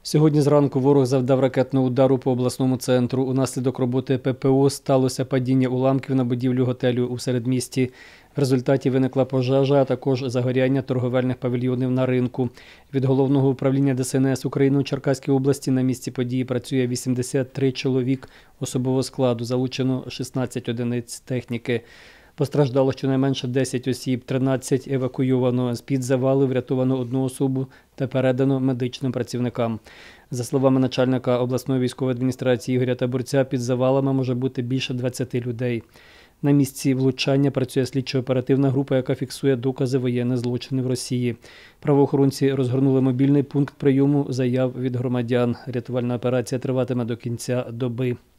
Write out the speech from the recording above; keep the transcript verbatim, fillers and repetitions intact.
Сьогодні зранку ворог завдав ракетного удару по обласному центру. Унаслідок роботи ППО сталося падіння уламків на будівлю готелю у середмісті. В результаті виникла пожежа, а також загоряння торговельних павільйонів на ринку. Від Головного управління Де Се En Ес України у Черкаській області на місці події працює вісімдесят три чоловік особового складу, залучено шістнадцять одиниць техніки. Постраждало щонайменше десять осіб, тринадцять евакуйовано. З-під завалу врятовано одну особу та передано медичним працівникам. За словами начальника обласної військової адміністрації Ігоря Табурця, під завалами може бути більше двадцяти людей. На місці влучання працює слідчо-оперативна група, яка фіксує докази воєнних злочинів Росії. Правоохоронці розгорнули мобільний пункт прийому заяв від громадян. Рятувальна операція триватиме до кінця доби.